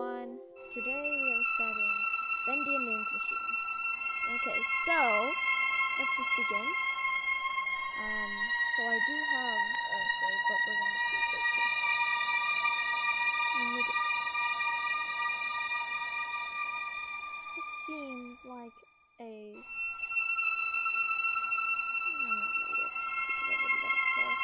everyone. Today we are starting Bendy and the Ink Machine. Okay, so let's just begin. So I do have a save, but we're going to do save too. New game. It seems like a. I'm not gonna read it because I've already read it before.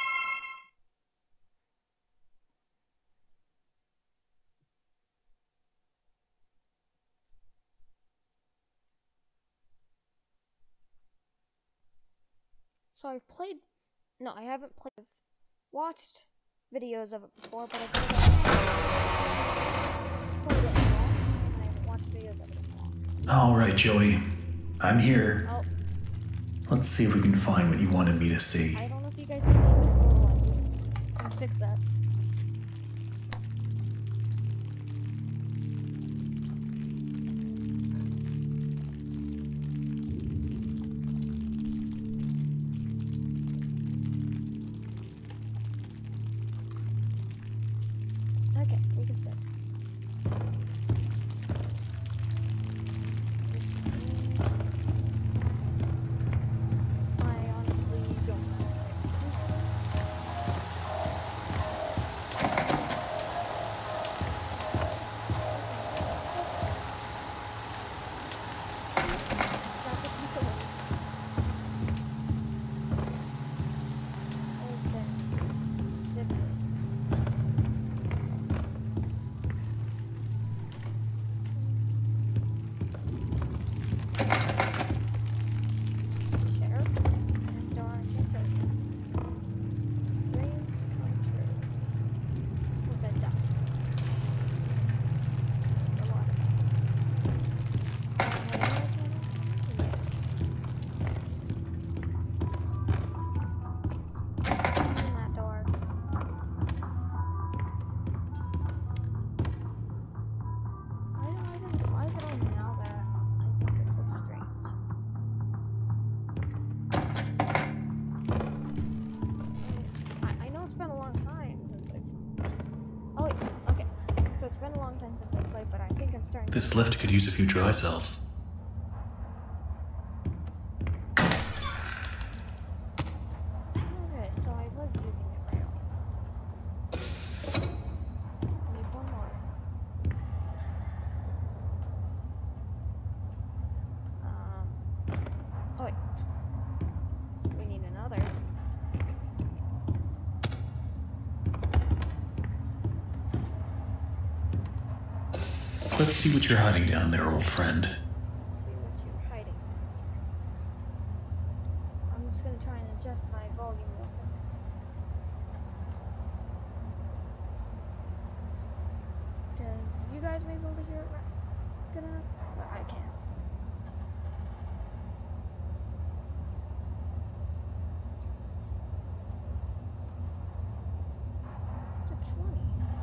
So I've played. No, I haven't played. I've watched videos of it before, but I've never played it at all. And I haven't watched videos of it at all. All right, Joey. I'm here. Oh. Let's see if we can find what you wanted me to see. I don't know if you guys can see, but it's a little like this. I'll fix that. Okay, we can sit. I honestly don't know. So it's been a long time since I played, but I think I'm starting. This lift could use a few dry cells. Okay, so I was using it right off. I need one more. Oh wait. We need another. Let's see what you're hiding down there, old friend. Let's see what you're hiding. I'm just gonna try and adjust my volume real quick. Because you guys may be able to hear it good enough, but I can't. It's a 20.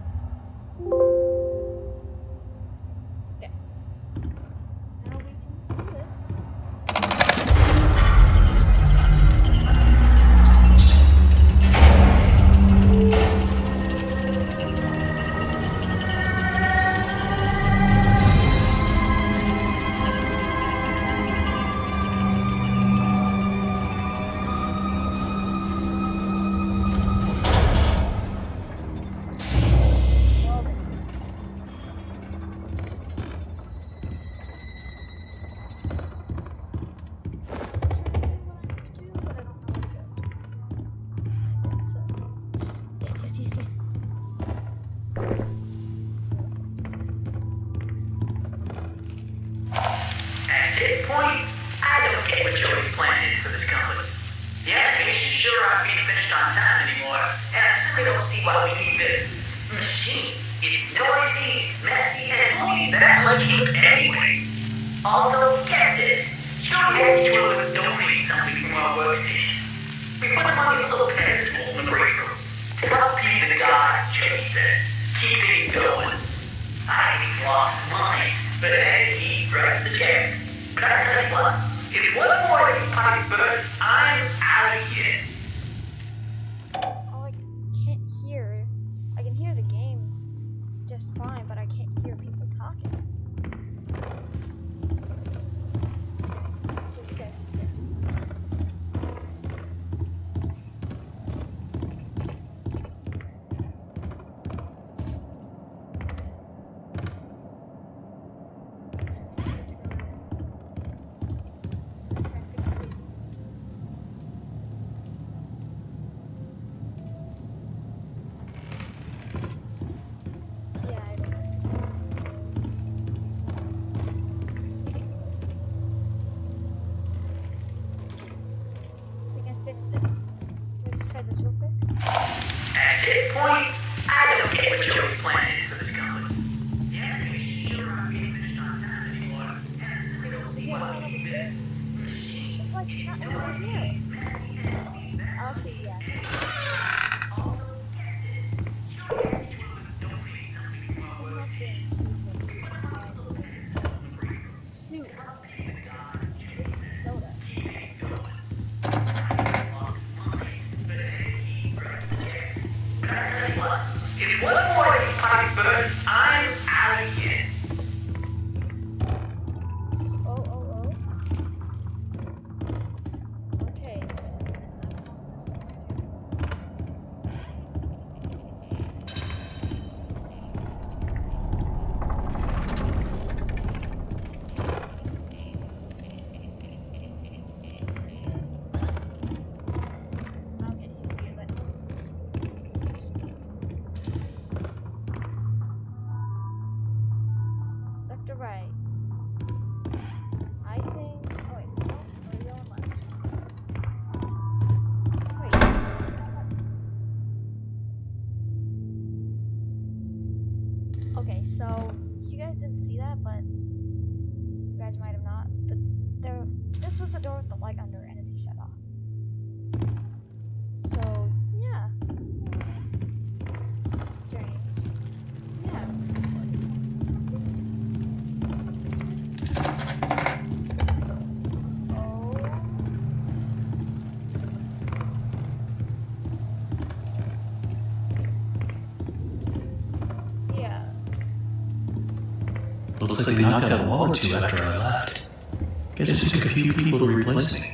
At this point, I don't get what Joey's plan is for this company. The animation's sure aren't being finished on time anymore, and I simply don't see why we need this machine. It's noisy, it's messy, and it's only that much ink anyway. Also, get this. Joey had Joey would donate something from our workstation. We put them on these little pedestals in the break room to help be the gods, Joey said. Keep it going. I ain't lost mine, but hey, he writes the check. But I tell you what, if one more of these pipes burst, I'm out of here. Oh, I can't hear. I can hear the game just fine, but I can't hear people point, I don't get what Joey's plan is for this company. Yeah, he's sure I'm being finished on time anymore, and I simply don't see why we need this machine. It's like not anyone here. Okay, yes. There must be a soup. Soda. If one more of these pipes burst, I'm out of here. Oh. Okay. Left or right? I think. Oh wait, no, we're going left. Wait. Okay, so you guys didn't see that, but you guys might have not. This was the door with the light under it, and it shut off. So yeah, strange. Yeah. Looks like they knocked out a wall or two after I left. Guess it took a few people to replace me.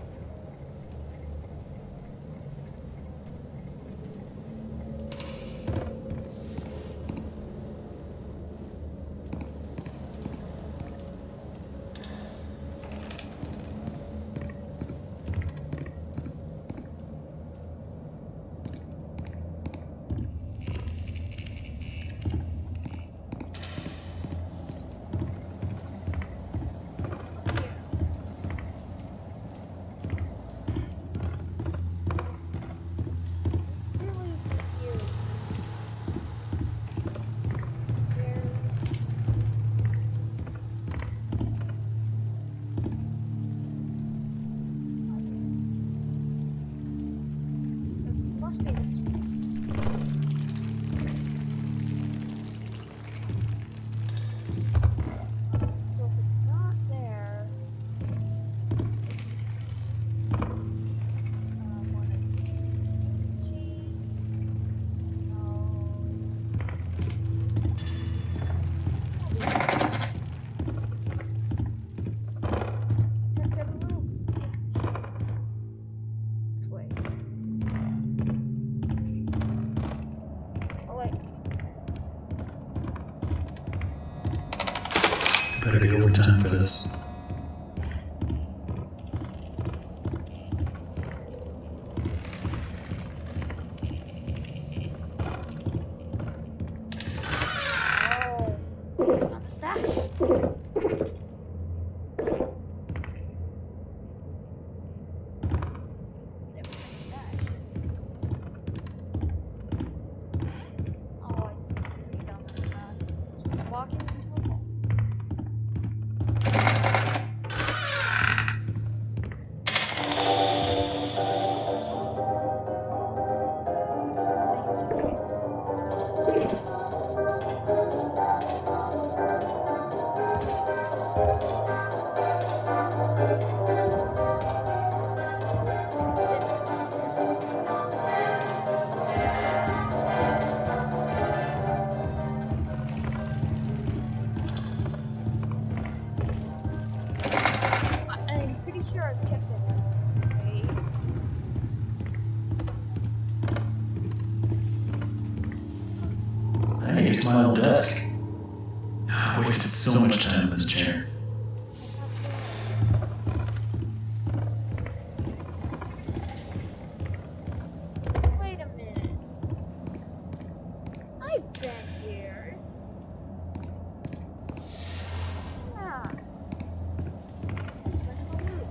So if it's not there, one of these. Checked everywhere else. Which way? Oh wait. Better get overtime for this. Oh, got the stash. There was my stash. Oh, I freaked out on that. It's walking into a wall. I'm pretty sure I've checked it out. Wait. Hey, it's my old desk. I wasted so much time in this chair. Wait a minute. I've been here. Yeah. Just went to my room.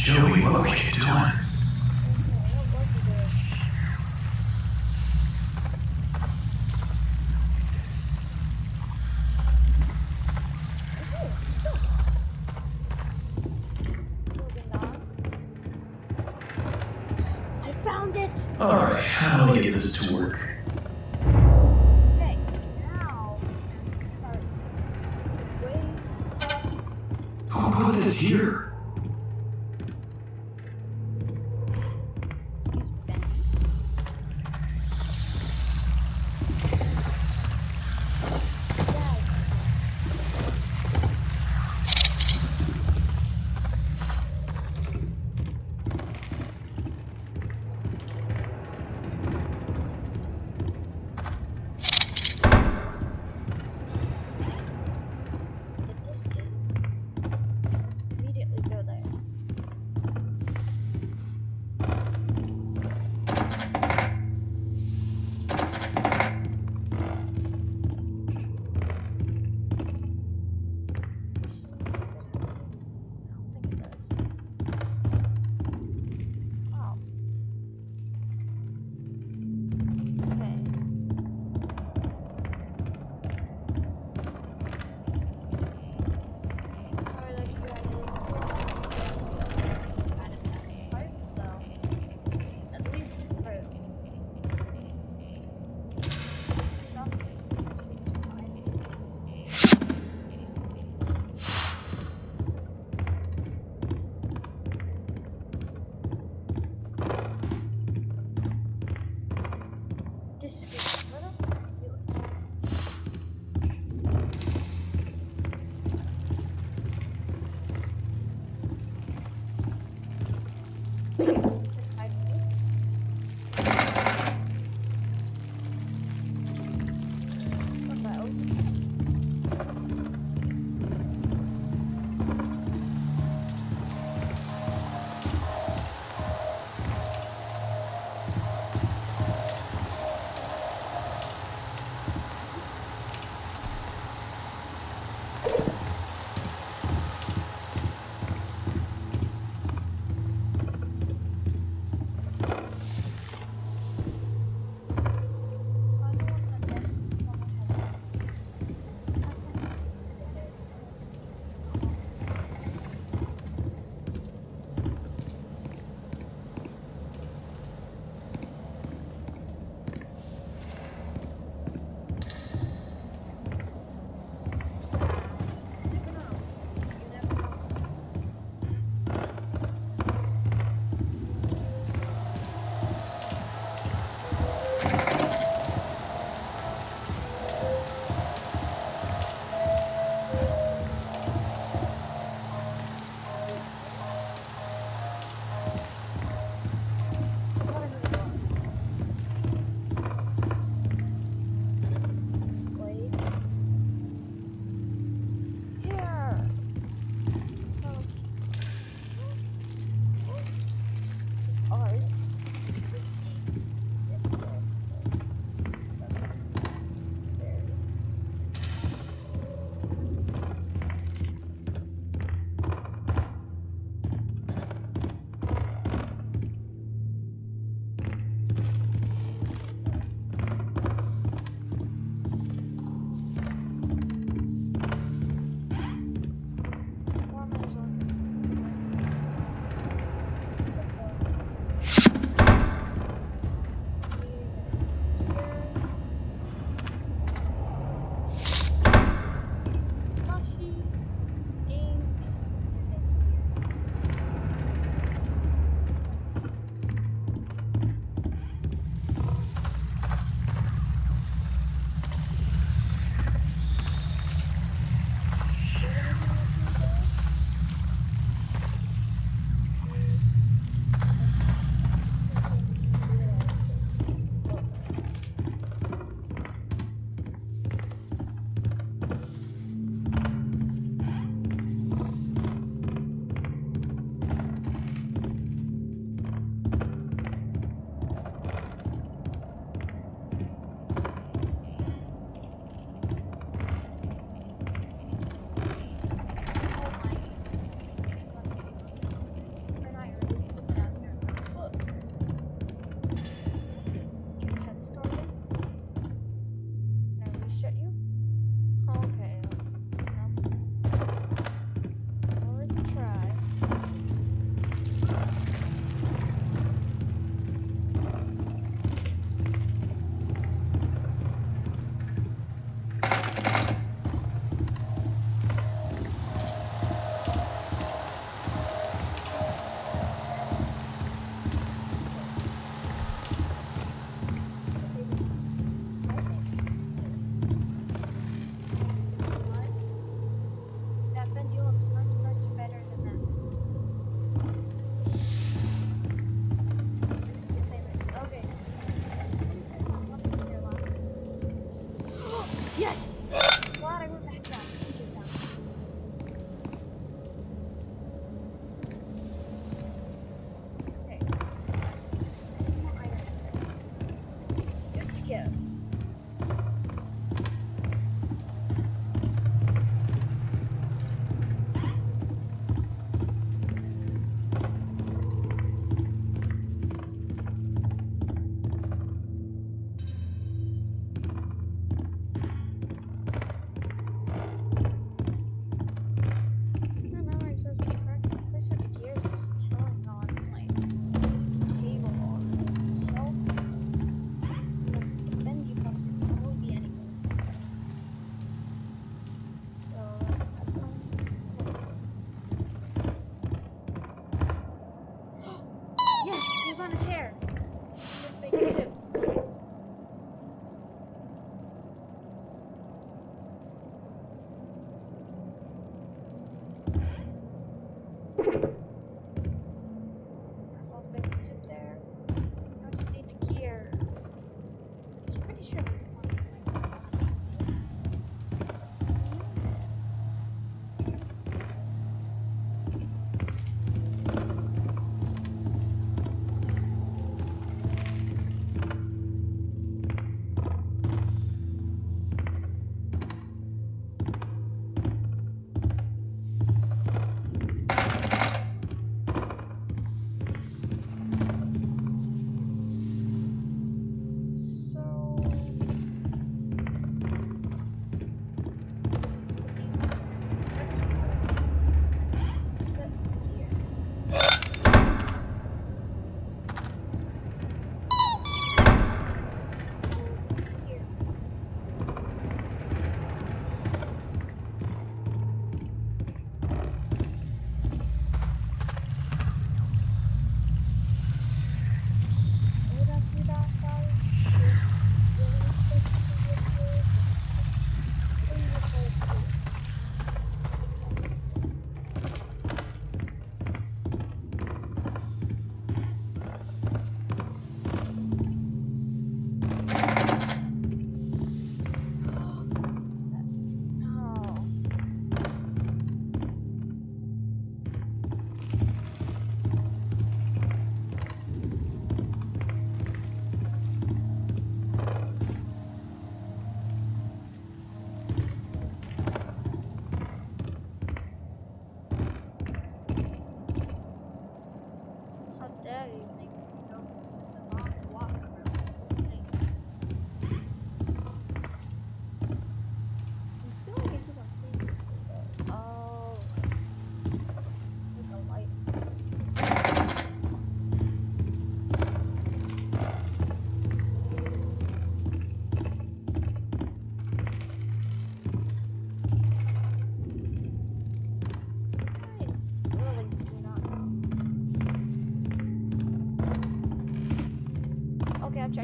Joey, what were you doing? What was he doing? Holding on. I found it! Alright, how do we get this to work? Okay, now I'm just gonna start to wait. Who put this here? Excuse me, Bendy. Guys. The disc is immediately go there. I don't think it does. Oh. Okay.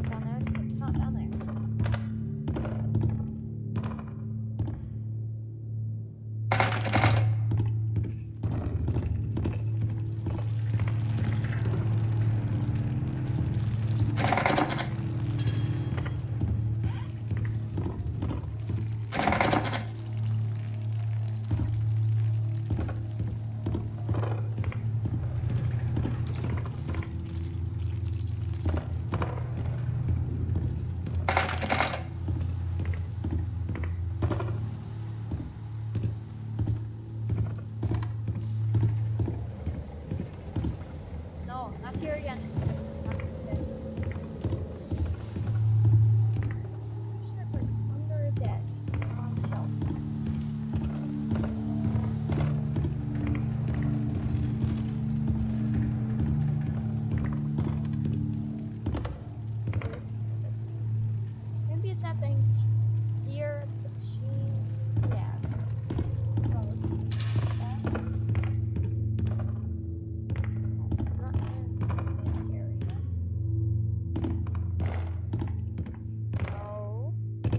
light down there? It's not down there. No, not here again. It's like under a desk on shelves. Maybe it's that thing here, the machine. Yeah. It's not in this area. No.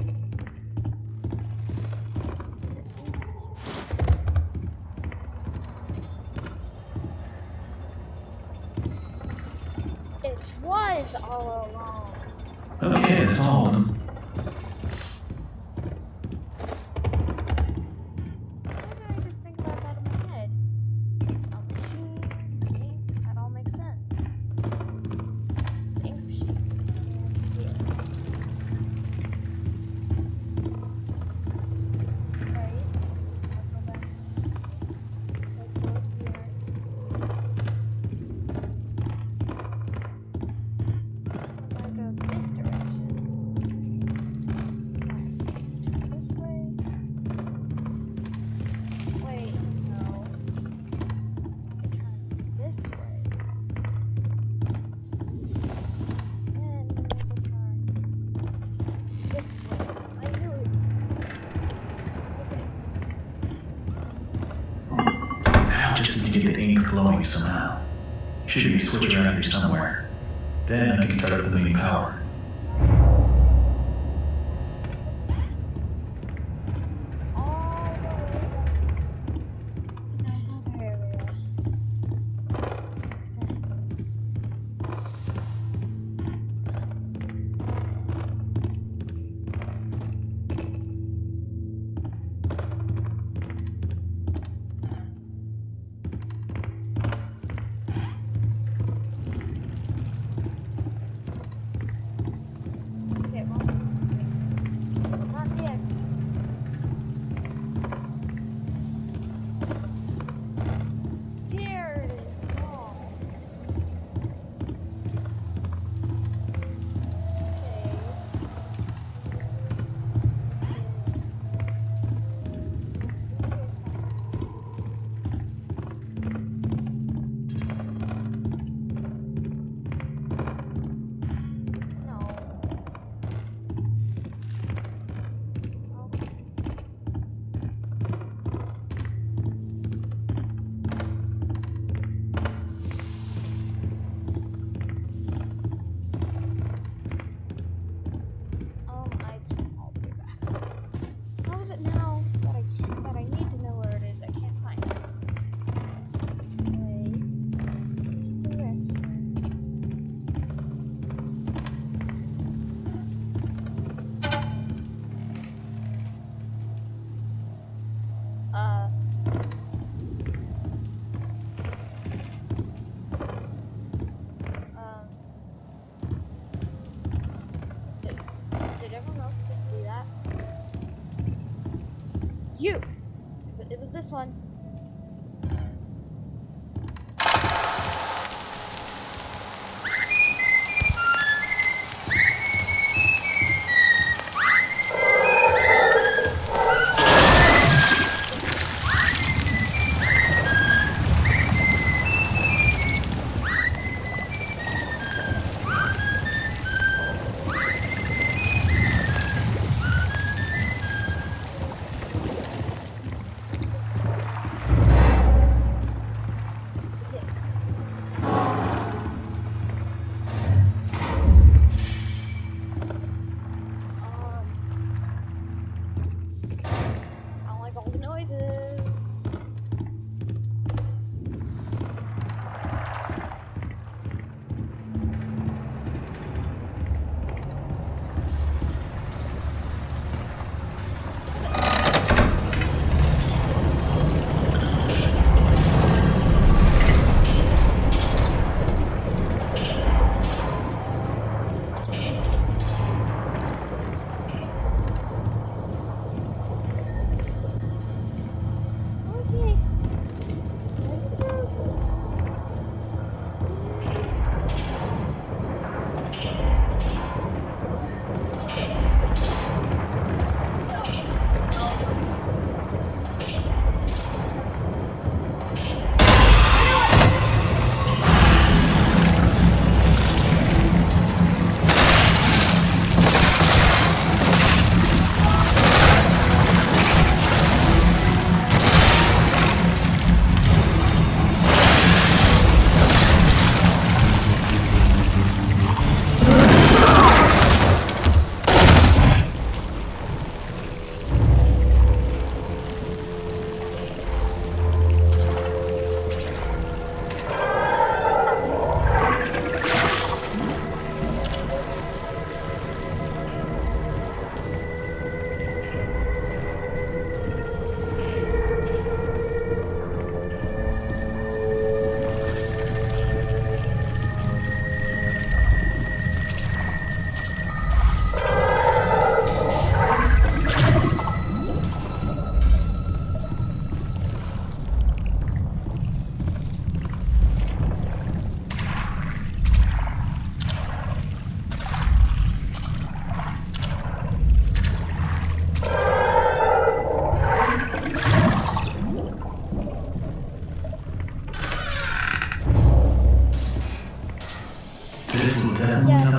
It was all along. Okay, that's all of them. Why did I just think about that in my head? It's a machine, ink, that all makes sense. The ink machine. And here. Right? I'll go back. Let's go here. I'm gonna go this direction. Alright, this way. Wait, no. Turn this way. Then we have to turn this way. I knew it. Okay. Now just need to get the ink flowing somehow. Should be a switch around here somewhere. Then I can start up the main power. All the way back to that other area. Okay, well, not the exit. Here it is. Oh. No. It's from all the way back. How is it now that I need to know where it is? I can't find it. Wait. This direction. Did everyone else just see that? You! It was this one.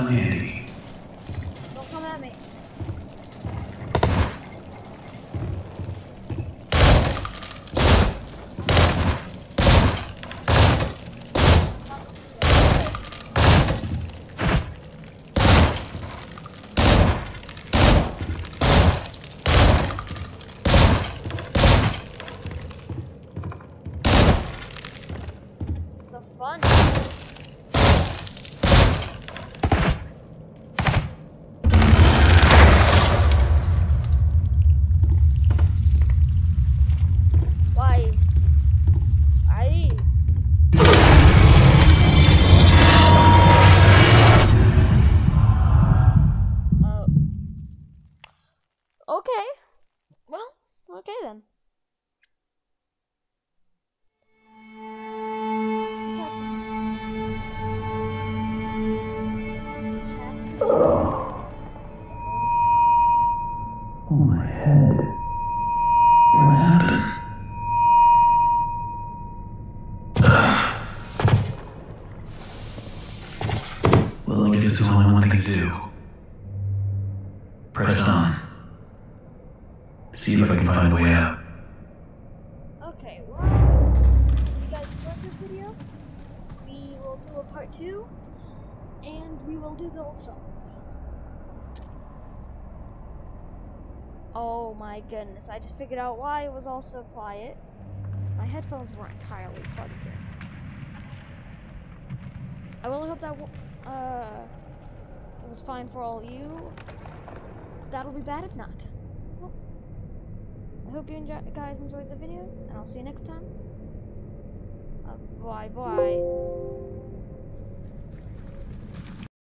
fun and Andy. Don't come at me. So fun. Why? I. Okay. Well, okay then. What's happening? Chapter 2. It's an old song. Oh, my head. What happened? Well, I guess there's only one thing to do. Press on. See if I can find a way out. Okay, well, if you guys enjoyed this video, we will do a part 2, and we will do the old song. Oh my goodness, I just figured out why it was all so quiet. My headphones were entirely plugged in. I really hope that it was fine for all of you. That'll be bad if not. Well, I hope you guys enjoyed the video, and I'll see you next time. Bye-bye.